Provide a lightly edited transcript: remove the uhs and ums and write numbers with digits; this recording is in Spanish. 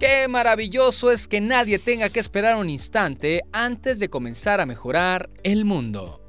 Qué maravilloso es que nadie tenga que esperar un instante antes de comenzar a mejorar el mundo.